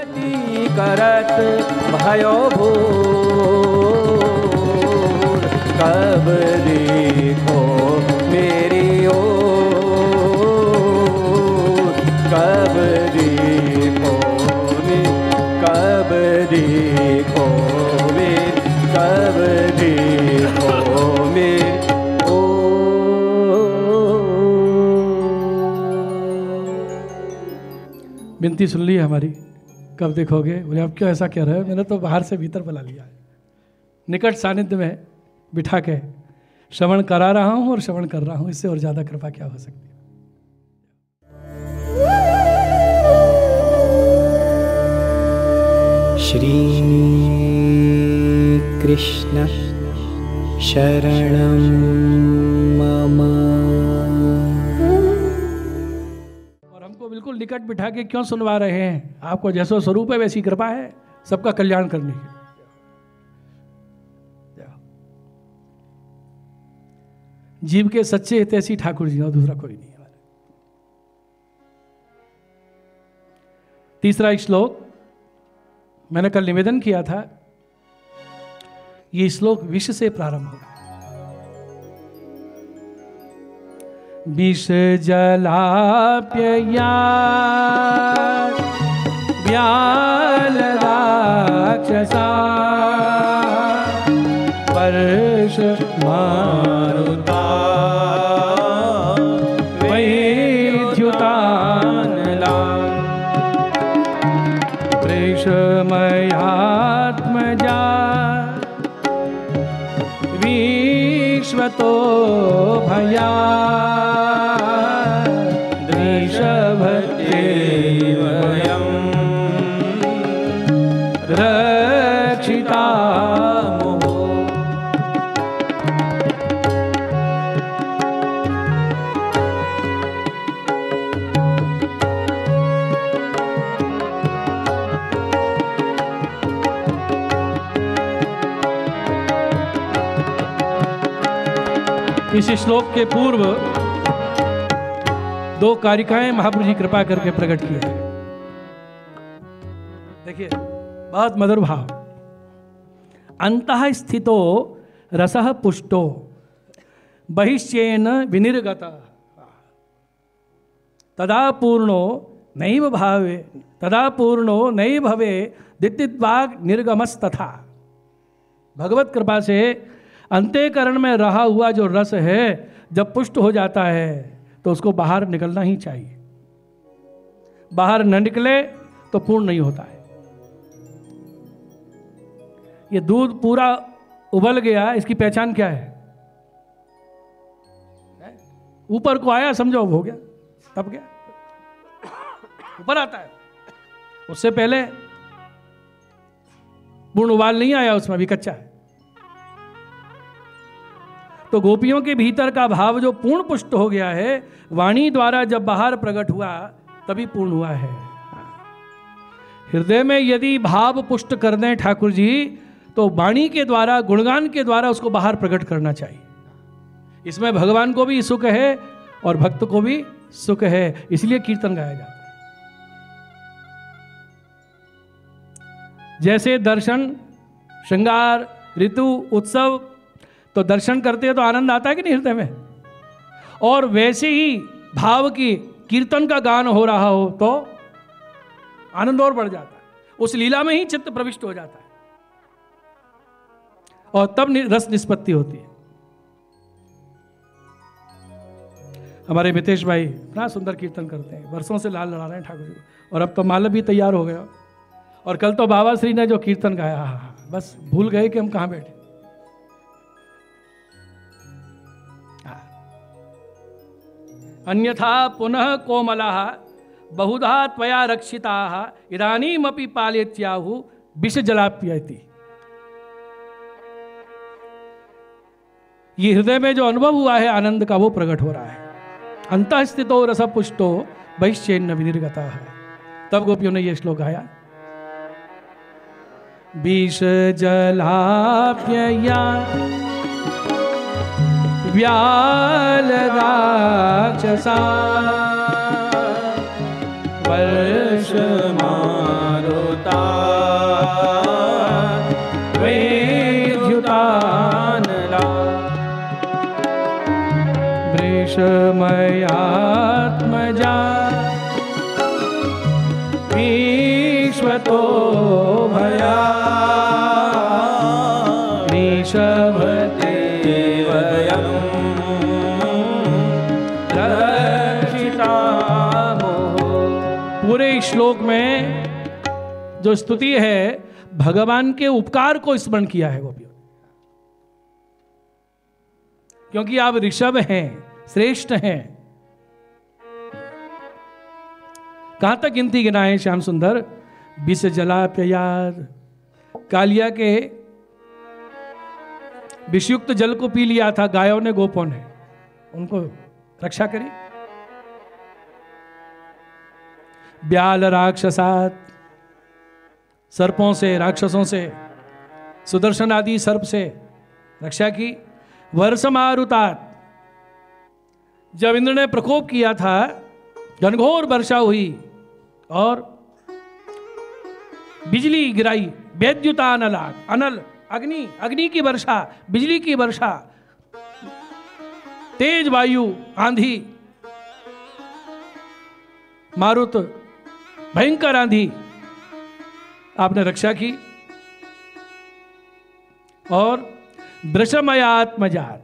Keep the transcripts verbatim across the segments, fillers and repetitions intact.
विनती करत भयो भूर, कब देखो मेरी ओर, कब देखो मेरी, कब देखो मेरी, कब देखो मेरी विनती सुन ली हमारी, कब देखोगे? बोले अब क्यों ऐसा कह रहे हो? मैंने तो बाहर से भीतर बुला लिया है, निकट सानिध्य में बिठा के श्रवण करा रहा हूँ और श्रवण कर रहा हूँ, इससे और ज़्यादा कृपा क्या हो सकती है? श्री कृष्ण शरणं मम। बिल्कुल निकट बिठा के क्यों सुनवा रहे हैं? आपको जैसा स्वरूप है वैसी कृपा है सबका कल्याण करने की। जीव के सच्चे हितैषी ठाकुर जी और दूसरा कोई नहीं है। तीसरा श्लोक मैंने कल निवेदन किया था, ये श्लोक विष से प्रारंभ होगा। विष जलाप्यया व्याल राक्षसा वर्ष मारुता वैद्युतानला वृषमयात्मजा विश्वतो भया रक्षिता मोह। इस श्लोक के पूर्व दो कारिकाएं महाप्रभु जी कृपा करके प्रकट किए हैं। देखिए बहुत मधुर भाव। अंतः स्थितो रसः पुष्टो बहिश्चेन विनिर्गतः तदा पूर्णो नैव भावे, तदा पूर्णो नैव भवे दित्तिद्वाग निर्गमस्तथा। भगवत कृपा से अंतःकरण में रहा हुआ जो रस है जब पुष्ट हो जाता है तो उसको बाहर निकलना ही चाहिए। बाहर न निकले तो पूर्ण नहीं होता है। ये दूध पूरा उबल गया, इसकी पहचान क्या है? ऊपर को आया समझो हो गया, तब गया ऊपर आता है। उससे पहले पूर्ण उबाल नहीं आया, उसमें भी कच्चा है। तो गोपियों के भीतर का भाव जो पूर्ण पुष्ट हो गया है, वाणी द्वारा जब बाहर प्रकट हुआ तभी पूर्ण हुआ है। हृदय में यदि भाव पुष्ट कर दें ठाकुर जी तो वाणी के द्वारा, गुणगान के द्वारा उसको बाहर प्रकट करना चाहिए। इसमें भगवान को भी सुख है और भक्त को भी सुख है, इसलिए कीर्तन गाया जाता है। जैसे दर्शन, श्रृंगार, ऋतु, उत्सव, तो दर्शन करते हैं तो आनंद आता है कि नहीं हृदय में, और वैसे ही भाव की कीर्तन का गान हो रहा हो तो आनंद और बढ़ जाता है। उस लीला में ही चित्त प्रविष्ट हो जाता है और तब रस निष्पत्ति होती है। हमारे मितेश भाई इतना सुंदर कीर्तन करते हैं, वर्षों से लाल लड़ा रहे हैं ठाकुर जी को, और अब तो माला भी तैयार हो गया। और कल तो बाबा श्री ने जो कीर्तन गाया, हाँ बस भूल गए कि हम कहाँ बैठे। अन्यथा पुनः कोमलाः बहुधा त्वया रक्षिताः इदानीमपि पालयत्याहु विष जलाप्यति। ये हृदय में जो अनुभव हुआ है आनंद का, वो प्रकट हो रहा है। अंतः स्थितो रस पुष्टो बहिश्चेन्न विनिर्गतः। तब गोपियों ने ये श्लोक गाया, विष जलाप्यया व्याल राक्षसा वर्ष मारुता ईश्वतो भया ऋषभते वयं रक्षितामः। पूरे श्लोक में जो स्तुति है भगवान के उपकार को स्मरण किया है गोपियों, क्योंकि आप ऋषभ हैं, श्रेष्ठ हैं। कहां तक गिनती गिनाए श्याम सुंदर? विष जलाप्ययाद, कालिया के विषयुक्त जल को पी लिया था गायों ने, गोपों ने, उनको रक्षा करी। ब्याल राक्षसात, सर्पों से, राक्षसों से, सुदर्शन आदि सर्प से रक्षा की। वर्ष मारुतात, जब इंद्र ने प्रकोप किया था घनघोर वर्षा हुई और बिजली गिराई। वैद्युता अनलाग, अनल अग्नि, अग्नि की वर्षा, बिजली की वर्षा, तेज वायु, आंधी, मारुत, भयंकर आंधी, आपने रक्षा की। और वृषमयात्मजात,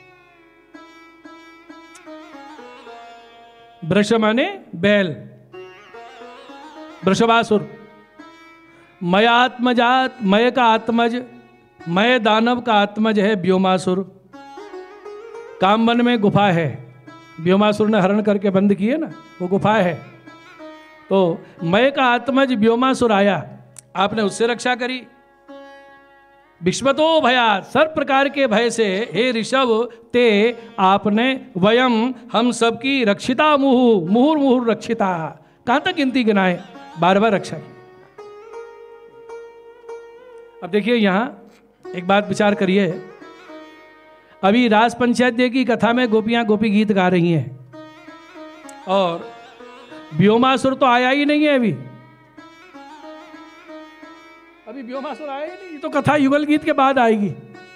वृष माने बैल, वृषभासुर। मयात्मजात, मय का आत्मज, मय दानव का आत्मज है व्योमासुर। कामवन में गुफा है, व्योमासुर ने हरण करके बंद किए ना, वो गुफा है। तो मय का आत्मज व्योमासुर आया, आपने उससे रक्षा करी। विश्वतो भयात, सर्व प्रकार के भय से हे ऋषभ ते आपने वयम हम सबकी रक्षिता मुहु, मुहुर मुहुर रक्षिता। कहां तक गिनती गिनाए? बार बार रक्षा की। अब देखिए यहां एक बात विचार करिए। अभी रास पंचायत की कथा में गोपियां गोपी गीत गा रही हैं और व्योमासुर तो आया ही नहीं है। अभी अभी व्योमासुर आया ही नहीं, तो कथा युगल गीत के बाद आएगी।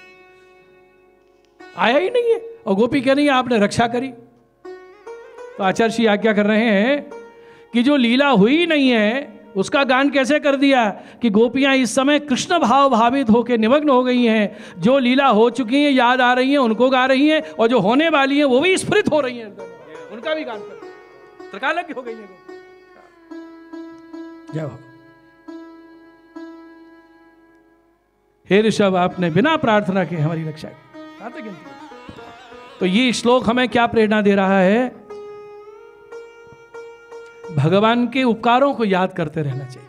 आया ही नहीं है और गोपी कह रही है आपने रक्षा करी। तो आचार्य श्री आज्ञा कर रहे हैं कि जो लीला हुई नहीं है उसका गान कैसे कर दिया कि गोपियां इस समय कृष्ण भाव भावित होकर निमग्न हो गई हैं। जो लीला हो चुकी है याद आ रही हैं, उनको गा रही हैं, और जो होने वाली हैं वो भी स्फुरित हो रही हैं, उनका भी गान कर त्रिकालज्ञ हो गई है। जय हो। हे ऋषभ आपने बिना प्रार्थना के हमारी रक्षा की। तो ये श्लोक हमें क्या प्रेरणा दे रहा है? भगवान के उपकारों को याद करते रहना चाहिए।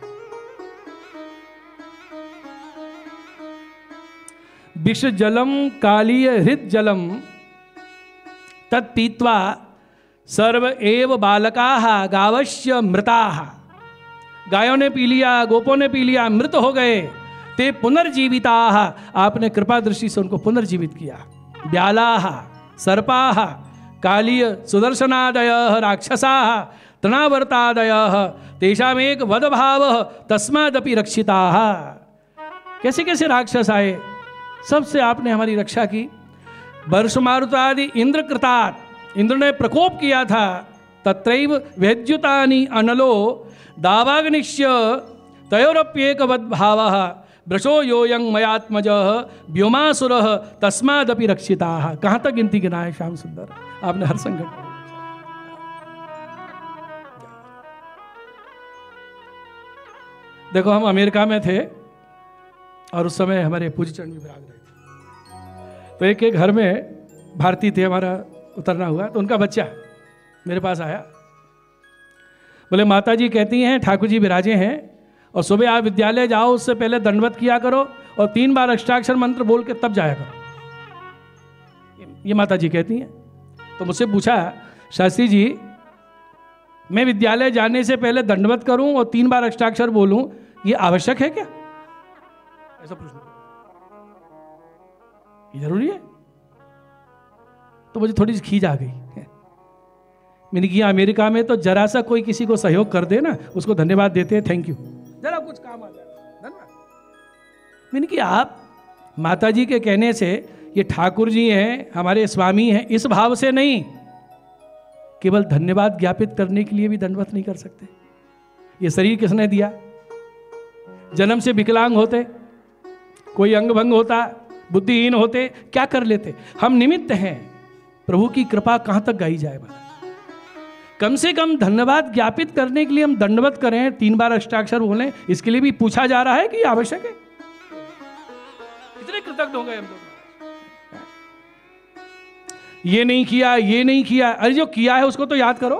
विष जलम कालीय हृद जलम तत्पीत्वा सर्व एव बालकाः गावश्य मृताः। गायों ने पी लिया, गोपों ने पी लिया, मृत हो गए। ते पुनर्जीविताः, आपने कृपा दृष्टि से उनको पुनर्जीवित किया। ब्यालाः सर्पाः कालीय सुदर्शनादयः राक्षसाः तृणावर्तादयः तेषामेक वदभावः तस्मादपि रक्षिताः। कैसे कैसे राक्षस आए, सबसे आपने हमारी रक्षा की। वर्षमारुतादि इंद्र कृतात्, इंद्र ने प्रकोप किया था। तत्रैव वैद्युतानि अनलो दावाग्निश्य तयोरप्येकवद्भावः वृषो योयं मयात्मजः व्योमासुरः तस्मादपि रक्षिताः। कहाँ तक गिनती गिनाए श्याम सुंदर आपने हर संकट। देखो हम अमेरिका में थे और उस समय हमारे पूज्य चरण भी विराज रहे थे। तो एक एक घर में भारतीय थे, हमारा उतरना हुआ तो उनका बच्चा मेरे पास आया, बोले माता जी कहती हैं ठाकुर जी विराजे हैं और सुबह आप विद्यालय जाओ उससे पहले दंडवत किया करो और तीन बार अष्टाक्षर मंत्र बोल के तब जाया करो, ये माता जी कहती हैं। तो मुझसे पूछा शास्त्री जी मैं विद्यालय जाने से पहले दंडवत करूं और तीन बार अष्टाक्षर बोलूं, ये आवश्यक है क्या? ऐसा प्रश्न, ये जरूरी है? तो मुझे थोड़ी सी खींच आ गई। मैंने किया अमेरिका में तो जरा सा कोई किसी को सहयोग कर दे ना, उसको धन्यवाद देते हैं, थैंक यू, जरा कुछ काम आ जाए, धन्यवाद। मैंने कहा आप माता जी के कहने से ये ठाकुर जी हैं, हमारे स्वामी हैं, इस भाव से नहीं, केवल धन्यवाद ज्ञापित करने के लिए भी दंडवत नहीं कर सकते? ये शरीर किसने दिया? जन्म से विकलांग होते, कोई अंग भंग होता, बुद्धिहीन होते, क्या कर लेते? हम निमित्त हैं। प्रभु की कृपा कहां तक गाई जाए महाराज? कम से कम धन्यवाद ज्ञापित करने के लिए हम दंडवत करें, तीन बार अष्टाक्षर बोलें, इसके लिए भी पूछा जा रहा है कि आवश्यक है? कितने कृतज्ञ हो गए हम लोग। ये नहीं किया, ये नहीं किया, अरे जो किया है उसको तो याद करो।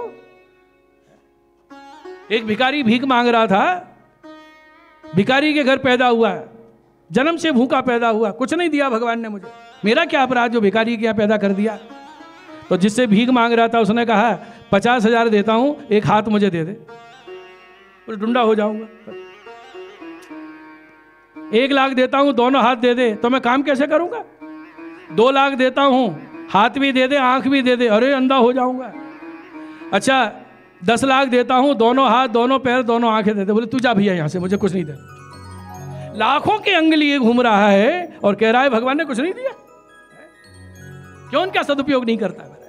एक भिखारी भीख मांग रहा था, भिखारी के घर पैदा हुआ, जन्म से भूखा पैदा हुआ, कुछ नहीं दिया भगवान ने मुझे, मेरा क्या अपराध जो भिखारी के यहाँ पैदा कर दिया। तो जिससे भीख मांग रहा था उसने कहा पचास हजार देता हूं, एक हाथ मुझे दे दे, तो डुंडा हो जाऊंगा। एक लाख देता हूं, दोनों हाथ दे दे, तो मैं काम कैसे करूंगा? दो लाख देता हूं, हाथ भी दे दे, आंख भी दे दे, अरे अंधा हो जाऊंगा। अच्छा दस लाख देता हूं, दोनों हाथ, दोनों पैर, दोनों आंखें दे दे, बोले तू जा भैया यहां से, मुझे कुछ नहीं दे। लाखों के अंग लिए घूम रहा है और कह रहा है भगवान ने कुछ नहीं दिया। क्यों उनका सदुपयोग नहीं करता महाराज?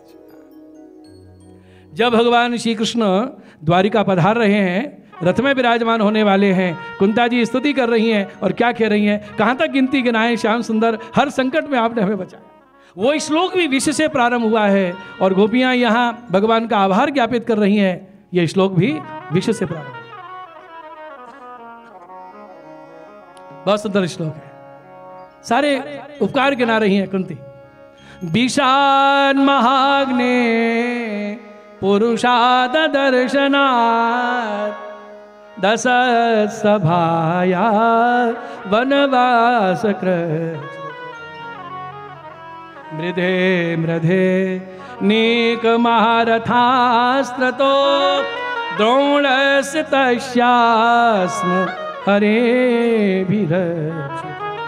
जब भगवान श्री कृष्ण द्वारिका पधार रहे हैं, रथ में विराजमान होने वाले हैं, कुंता जी स्तुति कर रही हैं और क्या कह रही हैं, कहां तक गिनती गिनाएं श्याम सुंदर, हर संकट में आपने हमें बचाया। वो श्लोक भी विष से प्रारंभ हुआ है और गोपियां यहां भगवान का आभार ज्ञापित कर रही हैं, ये श्लोक भी विष से प्रारंभ हुआ। बहुत सुंदर श्लोक है, सारे उपकार गिना रही हैं कुंती। विषान महाग्ने पुरुषाद दर्शनात् दस सभाया वनवास कृत मृधे मृधे नीक महारथास्त्रतो द्रोणस्य तस्यास्म हरे भीरक्षित।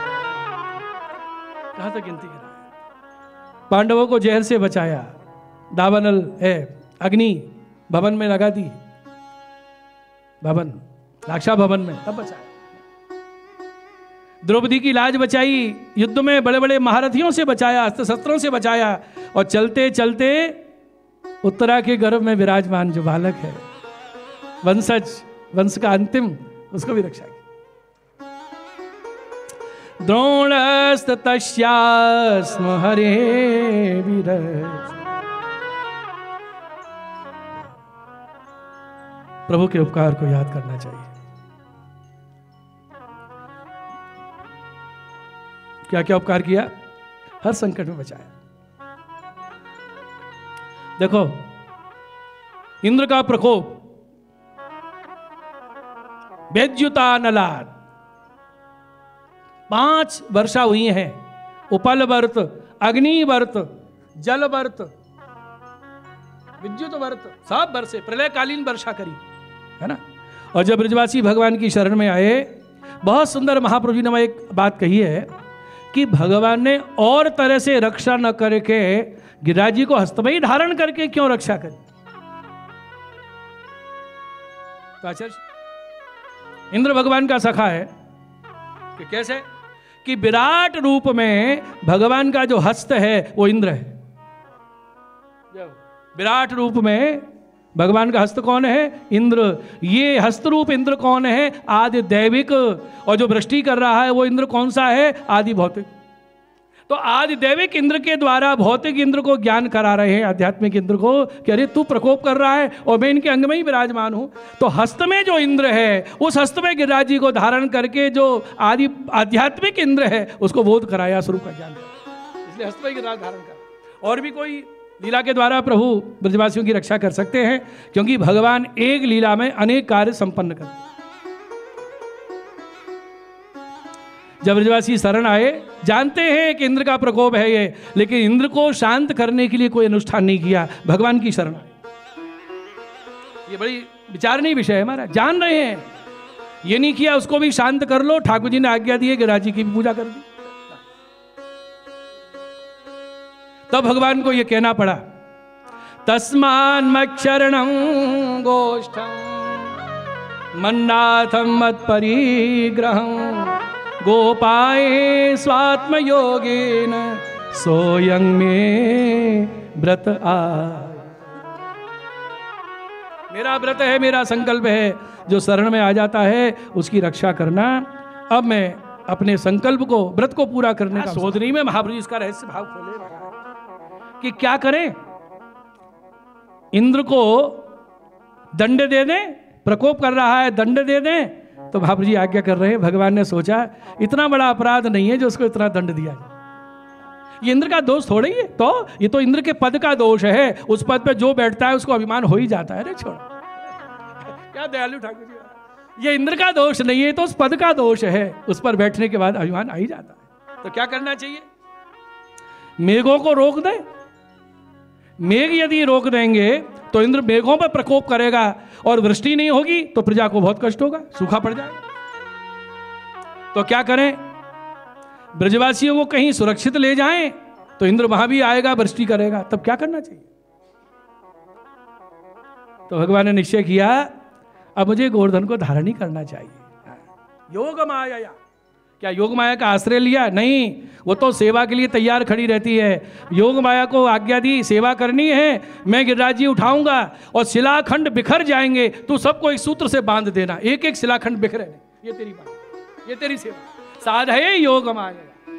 कहां तक गिनती गिना? पांडवों को जहर से बचाया, दावानल है अग्नि भवन में लगा दी, भवन लाक्षा भवन में, तब बचाया। द्रौपदी की लाज बचाई, युद्ध में बड़े बड़े महारथियों से बचाया, अस्त्र शस्त्रों से बचाया, और चलते चलते उत्तरा के गर्भ में विराजमान जो बालक है, वंशज, वंश का अंतिम, उसको भी रक्षा की। द्रोणस्तस्यास्म हरे वीरक्षित। प्रभु के उपकार को याद करना चाहिए। क्या क्या उपकार किया? हर संकट में बचाया। देखो इंद्र का प्रकोप, वेद्युता नलाद, पांच वर्षा हुई हैं, उपल वर्त, अग्नि वर्त, जल वर्त, विद्युत वर्त, सब वर्षे, प्रलयकालीन वर्षा करी है ना। और जब ब्रजवासी भगवान की शरण में आए, बहुत सुंदर महाप्रभु जी ने एक बात कही है कि भगवान ने और तरह से रक्षा न करके गिरिराज जी को हस्त में ही धारण करके क्यों रक्षा करी? तो आचार्य इंद्र भगवान का सखा है कि कैसे कि विराट रूप में भगवान का जो हस्त है वो इंद्र है। विराट रूप में भगवान का हस्त कौन है? इंद्र। ये हस्त रूप इंद्र कौन है? आदि दैविक। और जो वृष्टि कर रहा है वो इंद्र कौन सा है? आदि भौतिक। तो आदि दैविक इंद्र के द्वारा भौतिक इंद्र को ज्ञान करा रहे हैं, आध्यात्मिक इंद्र को, कि अरे तू प्रकोप कर रहा है और मैं इनके अंग में ही विराजमान हूं। तो हस्त में जो इंद्र है, उस हस्त में गिरिराज जी को धारण करके जो आदि आध्यात्मिक इंद्र है उसको बोध कराया, स्वरूप का ज्ञान कराया, इसलिए हस्त में गिरिराज धारण करा। और भी कोई लीला के द्वारा प्रभु ब्रजवासियों की रक्षा कर सकते हैं, क्योंकि भगवान एक लीला में अनेक कार्य संपन्न करते। जब ब्रजवासी शरण आए, जानते हैं कि इंद्र का प्रकोप है ये, लेकिन इंद्र को शांत करने के लिए कोई अनुष्ठान नहीं किया, भगवान की शरण आए। ये बड़ी विचारणीय विषय है हमारा, जान रहे हैं, ये नहीं किया उसको भी शांत कर लो। ठाकुर जी ने आज्ञा दी है गिरिराज जी की भी पूजा कर दी। तब भगवान को यह कहना पड़ा, तस्मान मच्छरणं गोष्ठं मन्नाथं मत्परिग्रहं गोपाये स्वात्म योगेन सोयं में व्रत आ। मेरा व्रत है, मेरा संकल्प है, जो शरण में आ जाता है उसकी रक्षा करना। अब मैं अपने संकल्प को, व्रत को पूरा करने का सोचने में महाप्रभु जी इसका रहस्य भाव खोले कि क्या करें। इंद्र को दंड दे दें, प्रकोप कर रहा है, दंड दे दें, तो महाप्रभु जी आज्ञा कर रहे हैं। भगवान ने सोचा इतना बड़ा अपराध नहीं है जो उसको इतना दंड दिया जाए, ये इंद्र का दोष थोड़ा ही है, तो ये तो इंद्र के पद का दोष है। उस पद पे जो बैठता है उसको अभिमान हो ही जाता है। अरे छोड़, क्या दयालु ठाकुर जी, ये इंद्र का दोष नहीं है, तो उस पद का दोष है। उस पर बैठने के बाद अभिमान आ ही जाता है। तो क्या करना चाहिए? मेघों को रोक दे। मेघ यदि रोक देंगे तो इंद्र मेघों पर प्रकोप करेगा और वृष्टि नहीं होगी तो प्रजा को बहुत कष्ट होगा, सूखा पड़ जाएगा। तो क्या करें? ब्रजवासियों को कहीं सुरक्षित ले जाएं तो इंद्र वहां भी आएगा, वृष्टि करेगा। तब क्या करना चाहिए? तो भगवान ने निश्चय किया अब मुझे गोवर्धन को धारण ही करना चाहिए। योग माया, क्या योग माया का आश्रय लिया? नहीं, वो तो सेवा के लिए तैयार खड़ी रहती है। योग माया को आज्ञा दी, सेवा करनी है, मैं गिरिराज जी उठाऊंगा और शिलाखंड बिखर जाएंगे, तू सबको एक सूत्र से बांध देना, एक एक शिलाखंड बिखरे, ये तेरी बात, ये तेरी सेवा, साधये योग माया।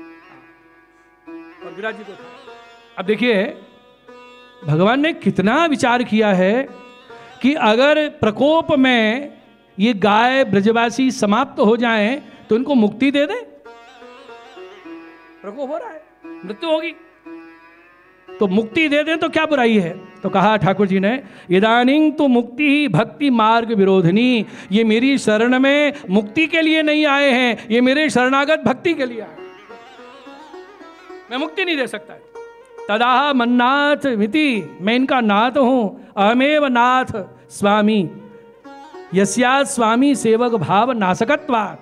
और गिरिराज जी को अब देखिए भगवान ने कितना विचार किया है कि अगर प्रकोप में ये गाय ब्रजवासी समाप्त हो जाएं तो इनको मुक्ति दे दे। प्रकोप हो रहा है, मृत्यु होगी, तो मुक्ति दे दें तो क्या बुराई है? तो कहा ठाकुर जी ने, इदानीं तो मुक्ति ही भक्ति मार्ग विरोधिनी, ये मेरी शरण में मुक्ति के लिए नहीं आए हैं, ये मेरे शरणागत भक्ति के लिए आए। मैं मुक्ति नहीं दे सकता। तदाह मन्नाथ मिति, मैं इनका नाथ हूं, अहमेव नाथ स्वामी, यस्या स्वामी सेवक भाव नासकत्वात्।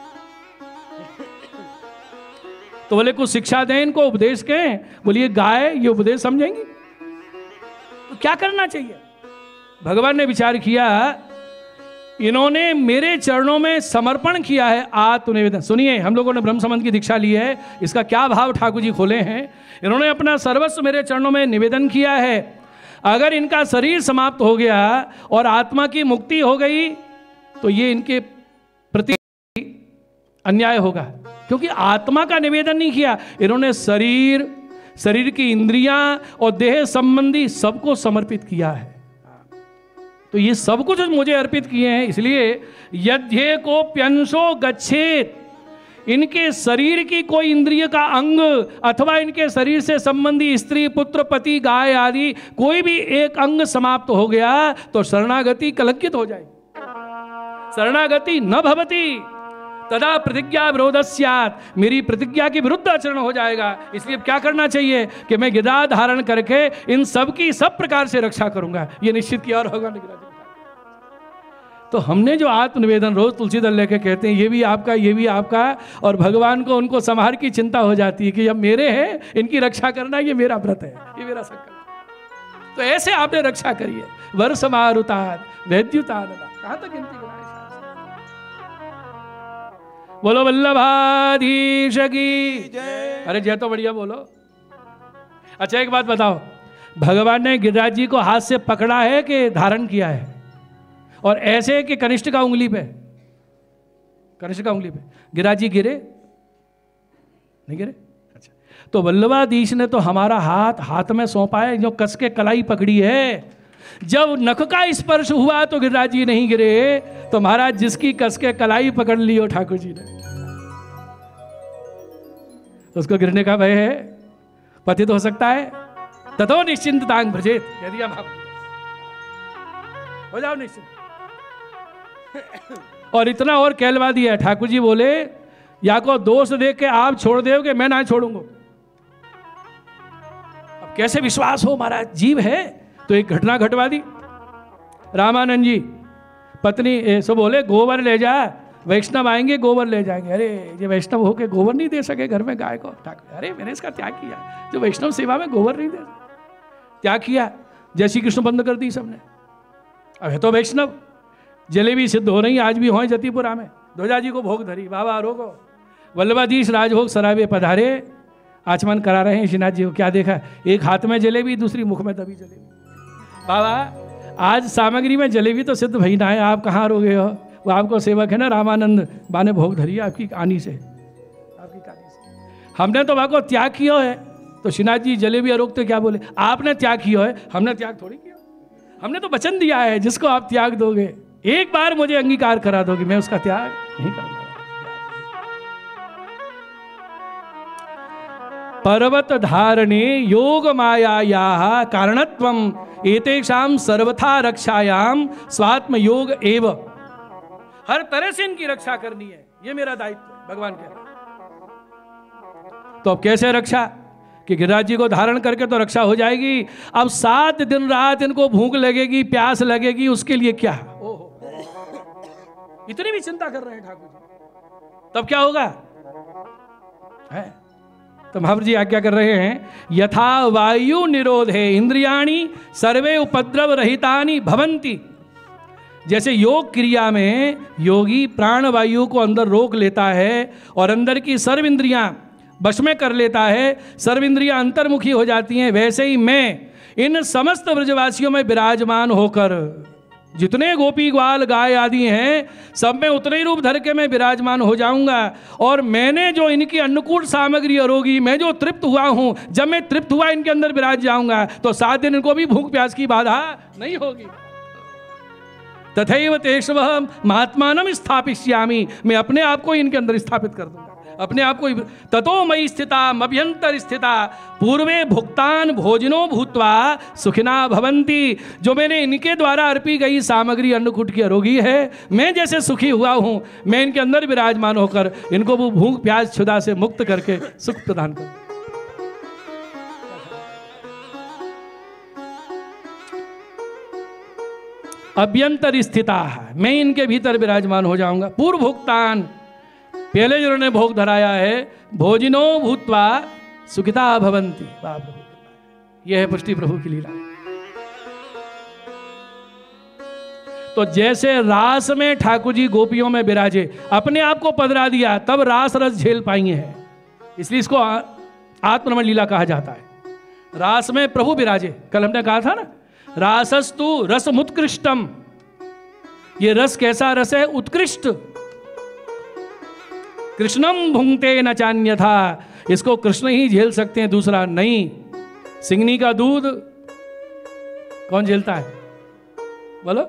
तो बोले कुछ शिक्षा दें इनको, उपदेश कहें। बोलिए गाय ये उपदेश समझेंगी? तो क्या करना चाहिए? भगवान ने विचार किया, इन्होंने मेरे चरणों में समर्पण किया है आत्मनिवेदन। सुनिए, हम लोगों ने ब्रह्म संबंध की दीक्षा ली है, इसका क्या भाव ठाकुर जी खोले हैं। इन्होंने अपना सर्वस्व मेरे चरणों में निवेदन किया है। अगर इनका शरीर समाप्त हो गया और आत्मा की मुक्ति हो गई तो ये इनके प्रति अन्याय होगा, क्योंकि आत्मा का निवेदन नहीं किया इन्होंने, शरीर, शरीर की इंद्रियां और देह संबंधी सबको समर्पित किया है। तो ये सब कुछ मुझे अर्पित किए हैं, इसलिए यद्ये को प्यंसो गच्छेत, इनके शरीर की कोई इंद्रिय का अंग अथवा इनके शरीर से संबंधी स्त्री, पुत्र, पति, गाय आदि कोई भी एक अंग समाप्त हो गया तो शरणागति कलंकित हो जाएगी। शरणागति न भवति तदा प्रतिज्ञा विरोधस्यात्, मेरी प्रतिज्ञा के विरुद्ध आचरण हो जाएगा। इसलिए क्या करना चाहिए कि मैं गिदा धारण करके इन सब की सब प्रकार से रक्षा करूंगा, ये निश्चित किया और होगा। तो हमने जो आत्मनिवेदन रोज तुलसी दल लेके कहते हैं ये भी आपका, ये भी आपका, और भगवान को उनको संहार की चिंता हो जाती है कि अब मेरे हैं, इनकी रक्षा करना, ये मेरा व्रत है, ये मेरा संकल्प। तो ऐसे आपने रक्षा करिए। वर्ष मारुतात वैद्युतान, कहां तक गिनती कराए? बोलो वल्लभाधीश की जय। अरे जय तो बढ़िया बोलो। अच्छा एक बात बताओ, भगवान ने गिरिराज जी को हाथ से पकड़ा है कि धारण किया है? और ऐसे कि कनिष्ठ का उंगली पे, कनिष्ठ का उंगली पे गिरिराज जी गिरे नहीं गिरे? अच्छा, तो वल्लभाधीश ने तो हमारा हाथ हाथ में सौंपा है, जो कस के कलाई पकड़ी है। जब नख का स्पर्श हुआ तो गिरिराज जी नहीं गिरे, तो महाराज जिसकी कस के कलाई पकड़ ली हो ठाकुर जी ने, तो उसको गिरने का भय है, पतित हो सकता है। ततो निश्चिंततांग भजेत, यदि हम हो जाओ निश्चिंत। और इतना और कहलवा दिया ठाकुर जी, बोले या को दोष देख के आप छोड़ दोगे, मैं ना छोड़ूंगा। अब कैसे विश्वास हो महाराज, जीव है। तो एक घटना घटवा दी। रामानंद जी पत्नी सो बोले गोबर ले जा, वैष्णव आएंगे गोबर ले जाएंगे। अरे ये वैष्णव होके गोबर नहीं दे सके घर में गाय को, अरे मैंने इसका त्याग किया, जो वैष्णव सेवा में गोबर नहीं दे, त्याग किया। जय श्री कृष्ण बंद कर दी सबने। अब है तो वैष्णव, जलेबी सिद्ध हो रही आज भी हो जतीपुरा में, ध्वजा जी को भोग धरी, बाबा रोको। वल्लभाधीश राजभोग सराबे पधारे, आचमन करा रहे हैं श्रीनाथ जी को। क्या देखा? एक हाथ में जलेबी, दूसरी मुख में दबी जलेबी। बाबा आज सामग्री में जलेबी तो सिद्ध भई ना है, आप कहाँ रोगे हो? वो आपको सेवक है ना रामानंद बाने भोग धरी आपकी आनी से, आपकी कहानी से। हमने तो वहाँ को त्याग किया है, तो श्रीनाथ जी जलेबी रोकते क्या बोले? आपने त्याग किया है, हमने त्याग थोड़ी किया। हमने तो वचन दिया है जिसको आप त्याग दोगे, एक बार मुझे अंगीकार करा दोगे, मैं उसका त्याग नहीं करूंगा। पर्वत धारणे योग मायायाः कारणत्वम एतेषां सर्वथा रक्षायाम स्वात्म योग एव। हर तरह से इनकी रक्षा करनी है, ये मेरा दायित्व है, भगवान कह रहे हैं। तो अब कैसे रक्षा? कि गिरिराज जी को धारण करके तो रक्षा हो जाएगी। अब सात दिन रात इनको भूख लगेगी, प्यास लगेगी, उसके लिए क्या? ओहो, इतनी भी चिंता कर रहे हैं ठाकुर जी, तब क्या होगा? है तो महावीर जी आज्ञा कर रहे हैं, यथा वायु निरोधे इंद्रियाणि सर्वे उपद्रव रहितानि भवन्ति। जैसे योग क्रिया में योगी प्राण वायु को अंदर रोक लेता है और अंदर की सर्व इंद्रियां वश में कर लेता है, सर्व इंद्रियां अंतर्मुखी हो जाती हैं, वैसे ही मैं इन समस्त ब्रजवासियों में विराजमान होकर जितने गोपी ग्वाल गाय आदि हैं सब में उतने ही रूप धर के मैं विराजमान हो जाऊंगा। और मैंने जो इनकी अन्नकूट सामग्री अरोगी, मैं जो तृप्त हुआ हूं, जब मैं तृप्त हुआ इनके अंदर विराज जाऊंगा तो सात दिन इनको भी भूख प्यास की बाधा नहीं होगी। तथैव तेषव महात्मानं स्थापयिष्यामि, मैं अपने आप को इनके अंदर स्थापित कर दूंगा, अपने आप को। ततो मयि स्थिता अभ्यंतर स्थिता पूर्वे भुक्तान भोजनो भूत्वा सुखिना भवंती। जो मैंने इनके द्वारा अर्पी गई सामग्री अन्नकूट की अरोगी है, मैं जैसे सुखी हुआ हूं, मैं इनके अंदर विराजमान होकर इनको वो भूख प्यास क्षुधा से मुक्त करके सुख प्रदान करूं। अभ्यंतर स्थिता, मैं इनके भीतर विराजमान हो जाऊंगा। पूर्व भुक्तान, पहले जिन्होंने भोग धराया है, भोजिनो भूत्वा सुखिता भवंती। वाह प्रभु, यह है पुष्टि प्रभु की लीला। तो जैसे रास में ठाकुर जी गोपियों में विराजे, अपने आप को पधरा दिया, तब रास रस झेल पाएंगे हैं, इसलिए इसको आत्मरमण लीला कहा जाता है। रास में प्रभु विराजे, कल हमने कहा था ना, रासस्तु रसमुत्कृष्टम। ये रस कैसा रस है? उत्कृष्ट। कृष्णम भुंगते न चान्यथा, इसको कृष्ण ही झेल सकते हैं, दूसरा नहीं। सिंगनी का दूध कौन झेलता है? बोलो।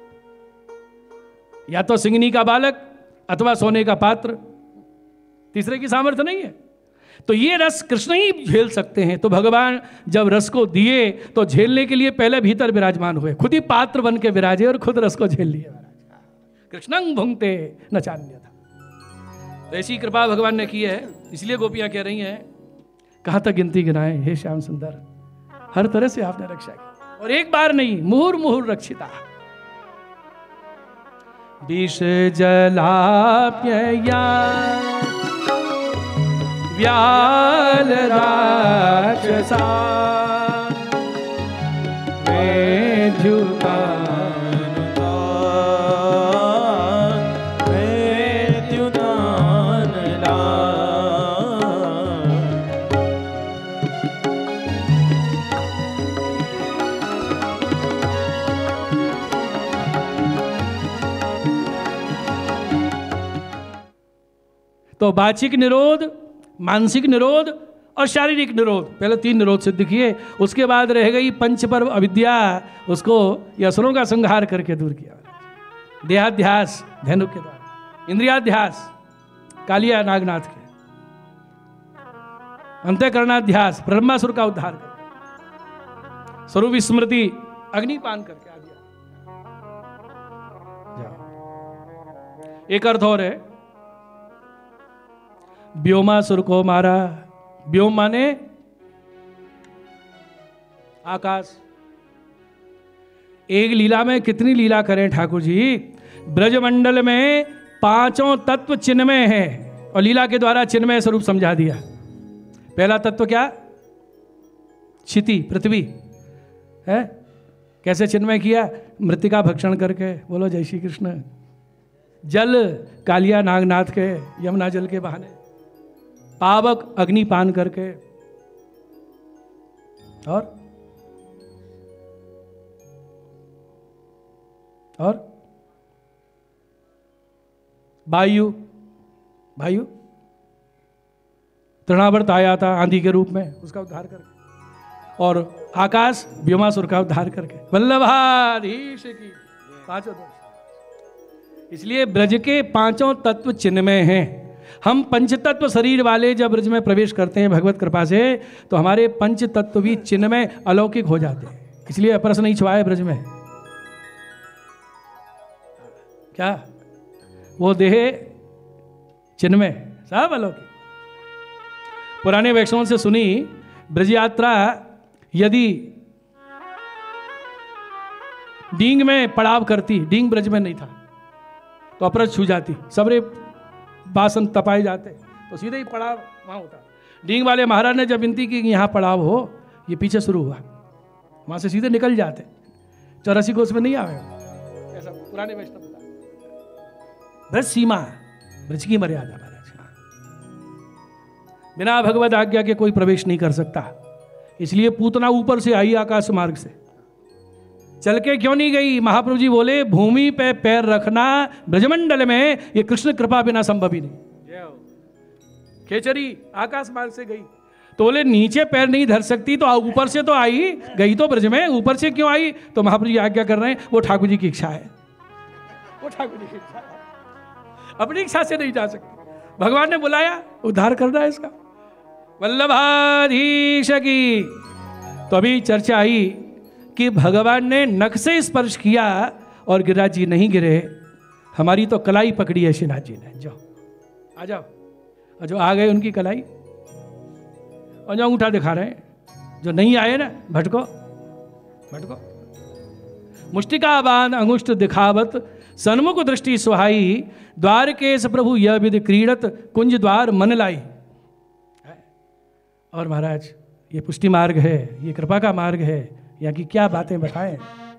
या तो सिंगनी का बालक अथवा सोने का पात्र, तीसरे की सामर्थ्य नहीं है। तो ये रस कृष्ण ही झेल सकते हैं। तो भगवान जब रस को दिए तो झेलने के लिए पहले भीतर विराजमान हुए, खुद ही पात्र बन के विराजे और खुद रस को झेल लिया। कृष्णं भुंगते न चान्यथा। तो ऐसी कृपा भगवान ने की है, इसलिए गोपियां कह रही हैं, कहाँ तक गिनती गिनाएं हे श्याम सुंदर, हर तरह से आपने रक्षा की, और एक बार नहीं, मुहुर मुहुर रक्षिता। विष जलाप्यया व्याल राक्षसा वेद्युता तो वाचिक निरोध, मानसिक निरोध और शारीरिक निरोध, पहले तीन निरोध सिद्ध किए। उसके बाद रह गई पंच पर्व अविद्या, उसको असुरों का संहार करके दूर किया। देहाध्यास धनुक के द्वारा, इंद्रियाध्यास कालिया नागनाथ के, अंतःकरणाध्यास ब्रह्मासुर का उद्धार कर, स्वरूप स्मृति अग्निपान करके आ गया। एक अर्थ और है, व्योमासुर को मारा। व्योम माने आकाश। एक लीला में कितनी लीला करें ठाकुर जी। ब्रजमंडल में पांचों तत्व चिन्मय है और लीला के द्वारा चिन्मय स्वरूप समझा दिया। पहला तत्व क्या? क्षिति, पृथ्वी है। कैसे चिन्मय किया? मृतिका भक्षण करके, बोलो जय श्री कृष्ण। जल, कालिया नागनाथ के यमुना जल के बहाने। पावक, अग्निपान करके। और और वायु, वायु तृणावर्त आया था आंधी के रूप में, उसका उद्धार करके, और आकाश व्योमासुर का उद्धार करके। वल्लभाधीश की पांचों दोष। इसलिए ब्रज के पांचों तत्व चिन्मय हैं। हम पंच तत्व शरीर वाले जब ब्रज में प्रवेश करते हैं भगवत कृपा से, तो हमारे पंच तत्व भी चिन्मय अलौकिक हो जाते हैं। इसलिए अपरस नहीं छुआए ब्रज में। क्या वो देह चिन्मय सब अलौकिक। पुराने वैष्णवों से सुनी ब्रज यात्रा यदि डींग में पड़ाव करती, डींग ब्रज में नहीं था, तो अपरस छू जाती, सबरे बासन तपाए जाते, तो सीधे ही पड़ाव वहाँ होता। डींग वाले महाराज ने जब विनती की कि यहाँ पड़ाव हो, ये पीछे शुरू हुआ, वहाँ से सीधे निकल जाते, चौरासी कोस में नहीं आवे। ऐसा पुराने वैष्णव बता। ब्रज सीमा, ब्रज की मर्यादा महाराज, बिना भगवत आज्ञा के कोई प्रवेश नहीं कर सकता। इसलिए पूतना ऊपर से आई आकाश मार्ग से, चल के क्यों नहीं गई? महाप्रभु जी बोले भूमि पे पैर रखना ब्रजमंडल में ये कृष्ण कृपा बिना संभव ही नहीं। खेचरी आकाश मार्ग से गई, तो बोले नीचे पैर नहीं धर सकती तो ऊपर से तो आई, गई तो ब्रज में, ऊपर से क्यों आई? तो महाप्रभु जी आज्ञा कर रहे हैं, वो ठाकुर जी की इच्छा है, वो ठाकुर जी की इच्छा है, अपनी इच्छा से नहीं जा सकती। भगवान ने बुलाया, उद्धार करना है इसका। वल्लभाधीश की। तो अभी चर्चा आई कि भगवान ने नख से स्पर्श किया और गिरिराज जी नहीं गिरे, हमारी तो कलाई पकड़ी है श्रीनाथ जी ने। जाओ आ जाओ, और जो आ गए उनकी कलाई, और जो अंगूठा दिखा रहे हैं, जो नहीं आए ना भटको भटको। मुष्टिका बांध अंगुष्ठ दिखावत सन्मुख दृष्टि सुहाई, द्वार केश प्रभु यह विद क्रीड़त कुंज द्वार मन लाई। और महाराज ये पुष्टि मार्ग है, ये कृपा का मार्ग है, यहाँ की क्या बातें बताएं।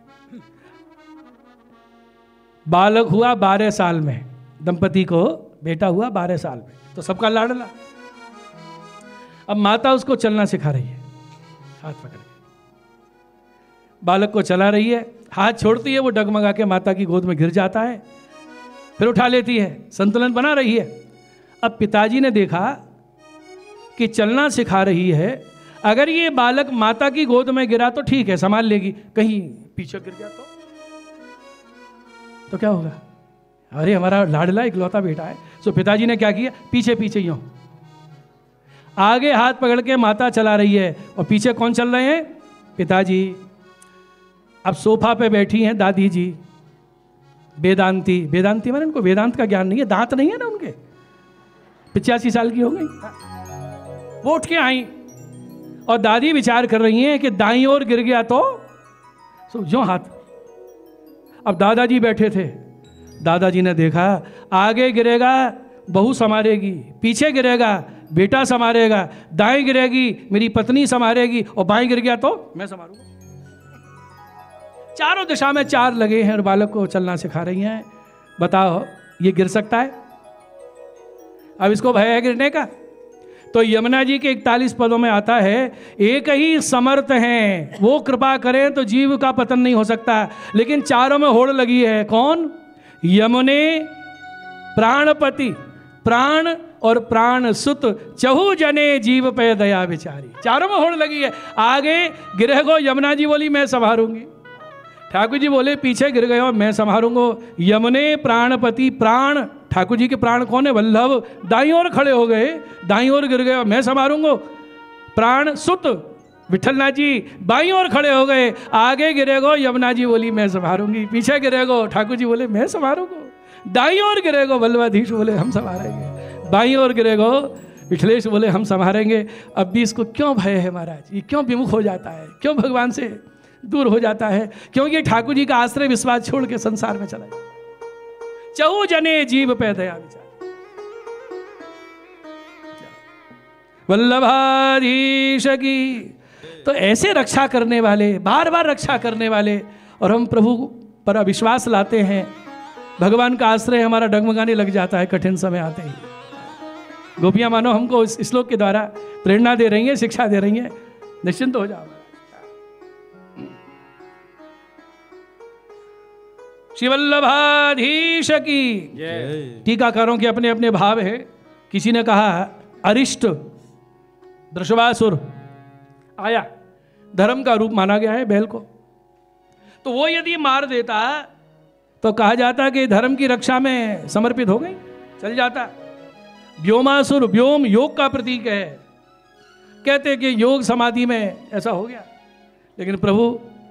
बालक हुआ बारह साल में, दंपति को बेटा हुआ बारह साल में, तो सबका लाडला। अब माता उसको चलना सिखा रही है, हाथ पकड़ के बालक को चला रही है, हाथ छोड़ती है, वो डगमगा के माता की गोद में गिर जाता है, फिर उठा लेती है, संतुलन बना रही है। अब पिताजी ने देखा कि चलना सिखा रही है, अगर ये बालक माता की गोद में गिरा तो ठीक है, संभाल लेगी, कहीं पीछे गिर गया तो तो क्या होगा? अरे हमारा लाडला इकलौता बेटा है। तो पिताजी ने क्या किया, पीछे पीछे यूं, आगे हाथ पकड़ के माता चला रही है और पीछे कौन चल रहे हैं? पिताजी। अब सोफा पे बैठी हैं दादी जी, वेदांती। वेदांती माने उनको वेदांत का ज्ञान नहीं है, दांत नहीं है ना उनके, पिचासी साल की हो गई। वो उठ के आई और दादी विचार कर रही हैं कि दाईं ओर गिर गया तो सो जो हाथ। अब दादाजी बैठे थे, दादाजी ने देखा आगे गिरेगा बहू संभालेगी, पीछे गिरेगा बेटा संभालेगा, दाएं गिरेगी मेरी पत्नी संभालेगी, और बाएं गिर गया तो मैं संभालूंगा। चारों दिशा में चार लगे हैं और बालक को चलना सिखा रही हैं। बताओ ये गिर सकता है? अब इसको भय है गिरने का? तो यमुना जी के इकतालीस पदों में आता है, एक ही समर्थ हैं, वो कृपा करें तो जीव का पतन नहीं हो सकता। लेकिन चारों में होड़ लगी है, कौन? यमुने प्राणपति, प्राण और प्राण सुत, चहु जने जीव पे दया विचारी। चारों में होड़ लगी है। आगे गिरे को यमुना जी बोली मैं संभालूंगी, ठाकुर जी बोले पीछे गिर गए हो मैं संभालूंगा। यमुने प्राणपति, प्राण ठाकुर जी के प्राण कौन है? वल्लभ। दाईं ओर खड़े हो गए, दाईं ओर गिर गए मैं संभालूंगा। प्राण सुत विठलनाथ जी बाईं ओर खड़े हो गए, आगे गिरेगो यमुना जी बोली मैं संभालूंगी, पीछे गिरेगो ठाकुर जी बोले मैं संभालूंगा। दाईं ओर गिरेगो वल्लभाधीश बोले हम संभालेंगे, बाईं ओर गिरेगो विठलेश बोले हम संभालेंगे। अब भी इसको क्यों भय है महाराज? ये क्यों विमुख हो जाता है? क्यों भगवान से दूर हो जाता है? क्योंकि ठाकुर जी का आश्रय विश्वास छोड़ के संसार में चला जाता। चहु जने जीव पे दया विचार। वल्लभाधीश की। तो ऐसे रक्षा करने वाले, बार बार रक्षा करने वाले, और हम प्रभु पर अविश्वास लाते हैं, भगवान का आश्रय हमारा डगमगाने लग जाता है कठिन समय आते ही। गोपियां मानो हमको इस श्लोक के द्वारा प्रेरणा दे रही हैं, शिक्षा दे रही हैं, निश्चिंत हो जाओ। श्री वल्लभाधीश की। टीकाकारों के अपने अपने भाव है। किसी ने कहा अरिष्ट वृषभासुर आया, धर्म का रूप माना गया है बैल को, तो वो यदि मार देता तो कहा जाता कि धर्म की रक्षा में समर्पित हो गई, चल जाता। व्योमासुर, व्योम योग का प्रतीक है, कहते कि योग समाधि में ऐसा हो गया। लेकिन प्रभु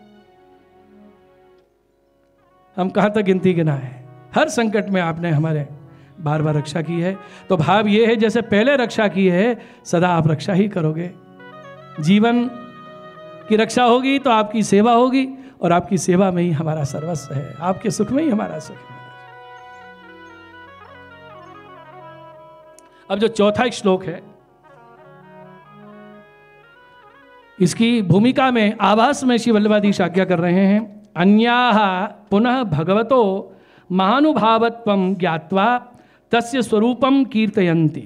हम कहाँ तक गिनती गिनाए, हर संकट में आपने हमारे बार बार रक्षा की है। तो भाव ये है जैसे पहले रक्षा की है सदा आप रक्षा ही करोगे। जीवन की रक्षा होगी तो आपकी सेवा होगी, और आपकी सेवा में ही हमारा सर्वस्व है, आपके सुख में ही हमारा सुख है। अब जो चौथा श्लोक है, इसकी भूमिका में आभास में श्री वल्लभाधीश आज्ञा कर रहे हैं। अन्याः पुनः भगवतो महानुभावत्वं ज्ञात्वा तस्य स्वरूपं कीर्तयन्ति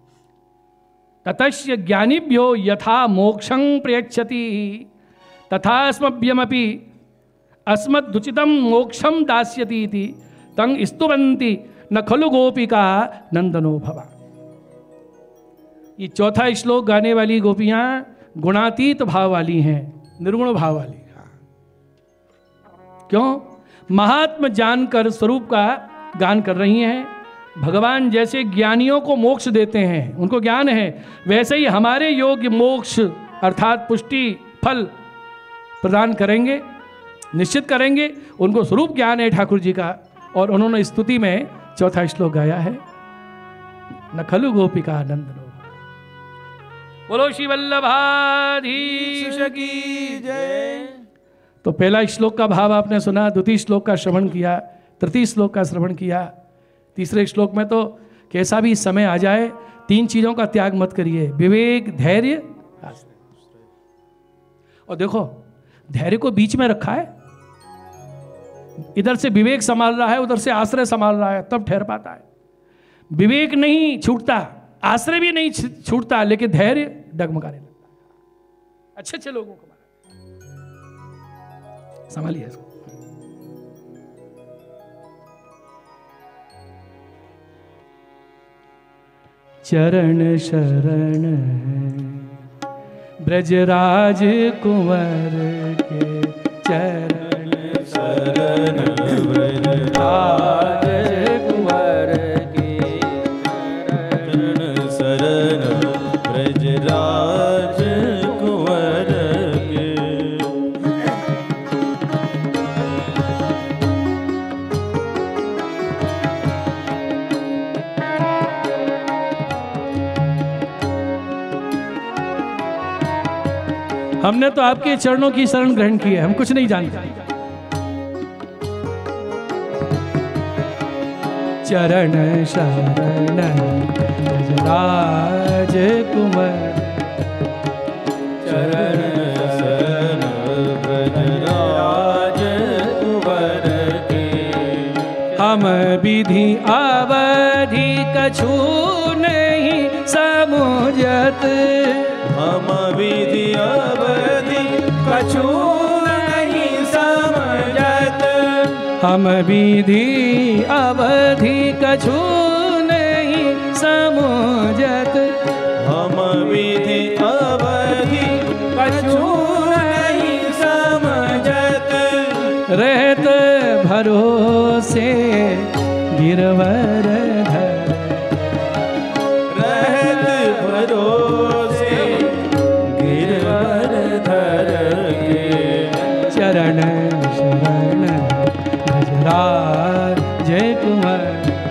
ततस्य ज्ञानिभ्यो यथा मोक्षं प्रयच्छति तथा अस्मभ्यमपि अस्मदुचितं मोक्षं दास्यति इति तं स्तुवन्ति न खलु गोपिका नंदनो भवा। ये चौथा श्लोक गाने वाली गोपियां गुणातीत भाव वाली हैं, निर्गुण भाव वाली। क्यों? महात्म जानकर स्वरूप का गान कर रही हैं। भगवान जैसे ज्ञानियों को मोक्ष देते हैं, उनको ज्ञान है, वैसे ही हमारे योग्य मोक्ष अर्थात पुष्टि फल प्रदान करेंगे, निश्चित करेंगे। उनको स्वरूप ज्ञान है ठाकुर जी का, और उन्होंने स्तुति में चौथा श्लोक गाया है, न खलु गोपिका नंदनो। बोलो श्री वल्लभाधीश की जय। तो पहला श्लोक का भाव आपने सुना, द्वितीय श्लोक का श्रवण किया, तृतीय श्लोक का श्रवण किया। तीसरे श्लोक में तो कैसा भी समय आ जाए तीन चीजों का त्याग मत करिए, विवेक, धैर्य, आश्रय। और देखो धैर्य को बीच में रखा है, इधर से विवेक संभाल रहा है, उधर से आश्रय संभाल रहा है, तब ठहर पाता है। विवेक नहीं छूटता, आश्रय भी नहीं छूटता, लेकिन धैर्य डगमगाने लगता है। अच्छे अच्छे लोगों को संभालिए इसको। चरण शरण ब्रजराज कुंवर के, चरण शरण ब्रजराज कुंवर के, चरण शरण ब्रजराज कुंवर के। हमने तो आपके चरणों की शरण ग्रहण की है, हम कुछ नहीं जानते। चरण शरण ब्रजराज कुंवर, चरण शरण ब्रजराज कुंवर के। हम विधि अवधि कछु नहीं समुझत, हम विधि अवधि कछु नहीं समझत, हम विधि अवधि कछु नहीं समझत, हम विधि अवधि कछु नहीं समझत। रहत भरोसे गिरवर धर, रहत भरोसे गिरवर धर के। चरण शरण ब्रजराज जय कुंवर,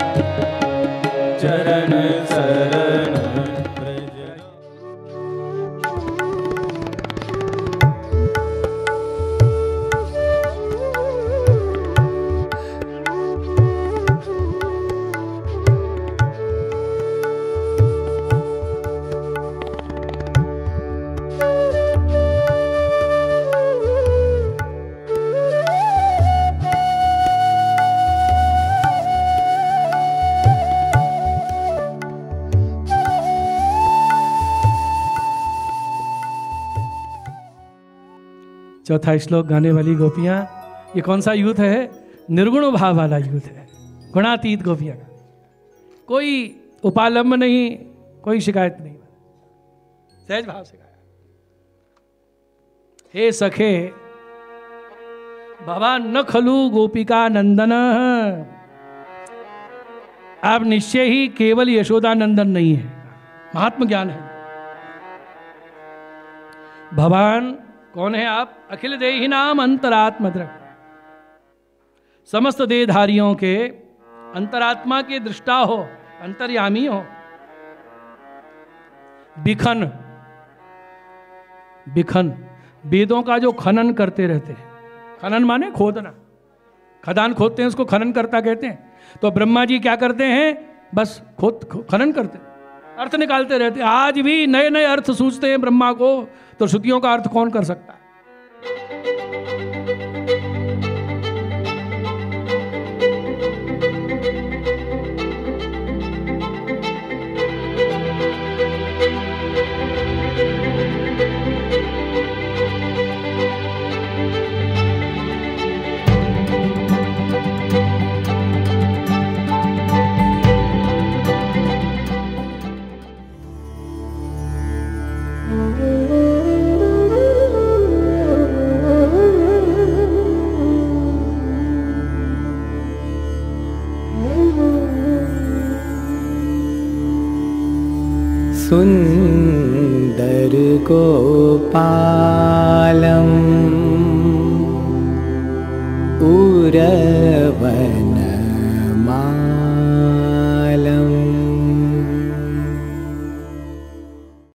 चरण शरण ब्रजराज। चौथा श्लोक गाने वाली गोपियां, ये कौन सा यूथ है निर्गुण भाव वाला युद्ध है, गुणातीत गोपियां का। कोई उपालंब नहीं, कोई शिकायत नहीं, सहज भाव से गाया। हे सखे भवान न खलु गोपिका नंदन, आप निश्चय ही केवल यशोदा नंदन नहीं है, महात्म ज्ञान है। भगवान कौन है आप? अखिल देहि नाम अंतरात्म दृक्, समस्त देहधारियों के अंतरात्मा के दृष्टा हो, अंतर्यामी हो। बिखन, बिखन वेदों का जो खनन करते रहते हैं, खनन माने खोदना, खदान खोदते हैं उसको खनन करता कहते हैं। तो ब्रह्मा जी क्या करते हैं? बस खोद खनन करते, अर्थ निकालते रहते। आज भी नए नए अर्थ सूझते हैं ब्रह्मा को, तो श्रुतियों का अर्थ कौन कर सकता है? सुंदर गोपालम उर